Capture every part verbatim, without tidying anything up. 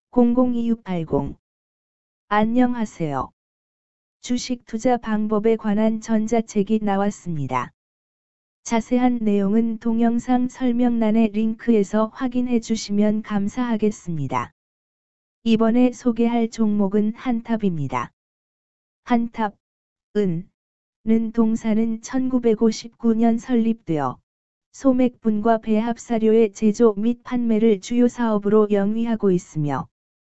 공공이육 팔공. 안녕하세요. 주식 투자 방법에 관한 전자책이 나왔습니다. 자세한 내용은 동영상 설명란의 링크에서 확인해 주시면 감사하겠습니다. 이번에 소개할 종목은 한탑입니다. 한탑, 은, 는 동사는 천구백오십구 년 설립되어 소맥분과 배합사료의 제조 및 판매를 주요 사업으로 영위하고 있으며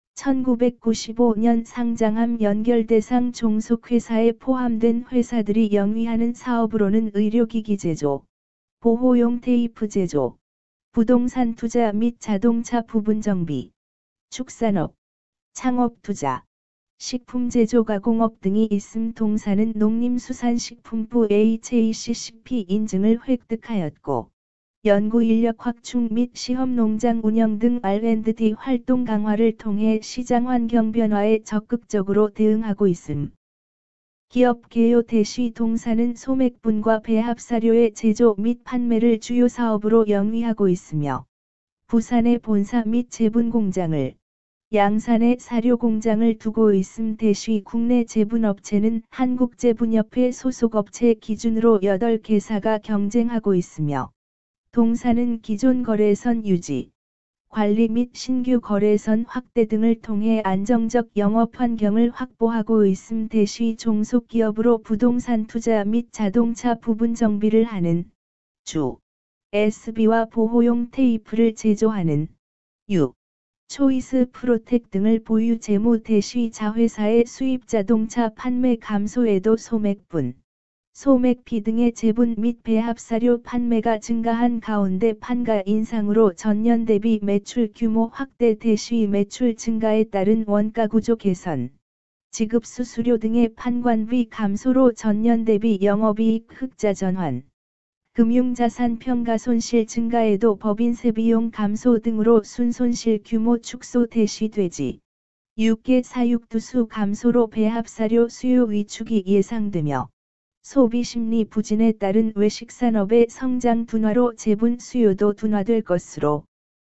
천구백구십오 년 상장함 연결대상 종속회사에 포함된 회사들이 영위하는 사업으로는 의료기기 제조, 보호용 테이프 제조, 부동산 투자 및 자동차 부분 정비, 축산업, 창업투자, 식품 제조 가공업 등이 있음. 동사는 농림수산식품부 에이치에이씨씨피 인증을 획득하였고 연구인력 확충 및 시험농장 운영 등 알 앤 디 활동 강화를 통해 시장 환경 변화에 적극적으로 대응하고 있음. 기업 개요 대시 동사는 소맥분과 배합사료의 제조 및 판매를 주요 사업으로 영위하고 있으며 부산에 본사 및 제분 공장을, 양산에 사료 공장을 두고 있음. 대시 국내 제분업체는 한국제분협회 소속업체 기준으로 여덟 개사가 경쟁하고 있으며 동사는 기존 거래선 유지, 관리 및 신규 거래선 확대 등을 통해 안정적 영업 환경을 확보하고 있음. 대시 종속기업으로 부동산 투자 및 자동차 부분 정비를 하는 주, 에스비와 보호용 테이프를 제조하는 유, 초이스 프로텍 등을 보유. 재무 대시 자회사의 수입 자동차 판매 감소에도 소맥분, 소맥피 등의 제분 및 배합사료 판매가 증가한 가운데 판가 인상으로 전년 대비 매출 규모 확대 대시 매출 증가에 따른 원가구조 개선, 지급 수수료 등의 판관비 감소로 전년 대비 영업이익 흑자 전환, 금융자산 평가 손실 증가에도 법인세 비용 감소 등으로 순손실 규모 축소 대시 돼지, 육개 사육두수 감소로 배합사료 수요 위축이 예상되며 소비심리 부진에 따른 외식산업의 성장 둔화로 제분 수요도 둔화될 것으로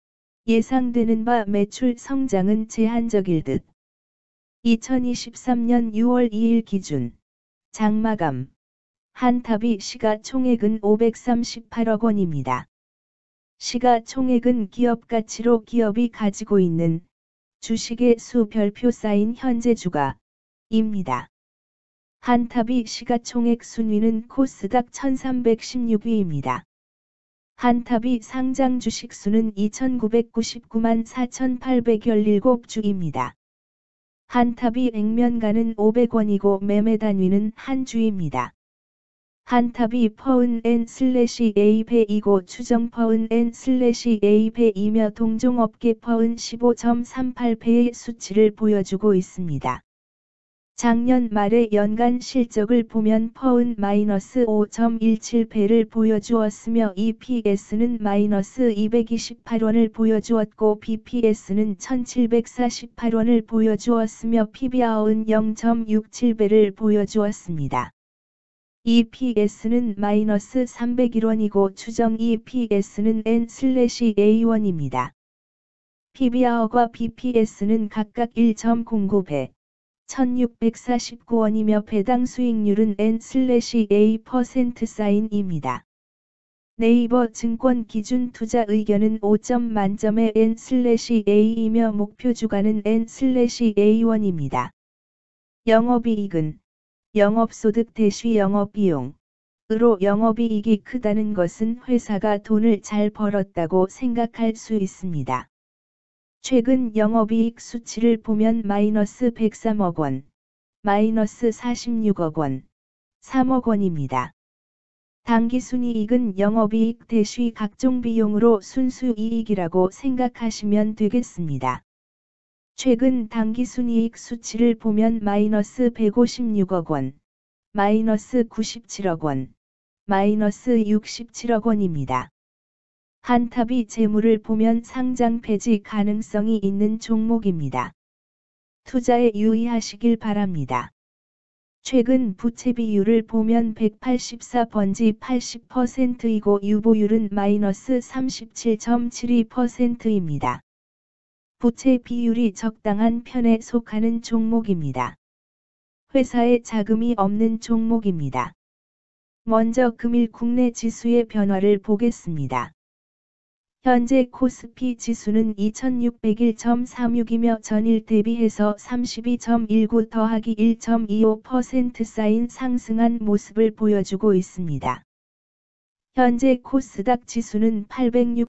예상되는 바 매출 성장은 제한적일 듯. 이천이십삼 년 유월 이일 기준 장마감 한탑이 시가총액은 오백삼십팔억 원입니다. 시가총액은 기업가치로 기업이 가지고 있는 주식의 수 별표 쌓인 현재 주가입니다. 한탑이 시가총액 순위는 코스닥 천삼백십육 위입니다. 한탑이 상장 주식수는 이천구백구십구만 사천팔백십칠 주입니다. 한탑이 액면가는 오백 원이고 매매 단위는 한 주입니다. 한탑이 퍼은 엔 슬래시 에이 배이고 추정 퍼은 엔 슬래시 에이 배이며 동종업계 퍼은 십오 점 삼팔 배의 수치를 보여주고 있습니다. 작년 말의 연간 실적을 보면 퍼은 마이너스 오 점 일칠 배를 보여주었으며 이피에스는 마이너스 이백이십팔 원을 보여주었고 비피에스는 천칠백사십팔 원을 보여주었으며 피비알은 영 점 육칠 배를 보여주었습니다. 이피에스는 마이너스 삼백일 원이고 추정 이피에스는 엔 슬래시 에이 원입니다. 피비알과 비피에스는 각각 일 점 공구 배, 천육백사십구 원이며 배당 수익률은 엔 슬래시 에이 퍼센트 사인입니다. 네이버 증권 기준 투자 의견은 오 점 만점의 엔 슬래시 에이이며 목표 주가는 엔 슬래시 에이 원입니다. 영업이익은 영업소득 대시 영업비용 으로 영업이익이 크다는 것은 회사가 돈을 잘 벌었다고 생각할 수 있습니다. 최근 영업이익 수치를 보면 마이너스 백삼억 원, 마이너스 사십육억 원, 삼억 원입니다. 당기순이익은 영업이익 대시 각종 비용으로 순수이익이라고 생각하시면 되겠습니다. 최근 당기순이익 수치를 보면 마이너스 백오십육억 원, 마이너스 구십칠억 원, 마이너스 육십칠억 원입니다. 한탑이 재물을 보면 상장 폐지 가능성이 있는 종목입니다. 투자에 유의하시길 바랍니다. 최근 부채 비율을 보면 백팔십사 번지 팔십 퍼센트이고 유보율은 마이너스 삼십칠 점 칠이 퍼센트입니다. 부채 비율이 적당한 편에 속하는 종목입니다. 회사에 자금이 없는 종목입니다. 먼저 금일 국내 지수의 변화를 보겠습니다. 현재 코스피 지수는 이천육백일 점 삼육이며 전일 대비해서 삼십이 점 일구 더하기 일 점 이오 퍼센트 쌓인 상승한 모습을 보여주고 있습니다. 현재 코스닥 지수는 팔백육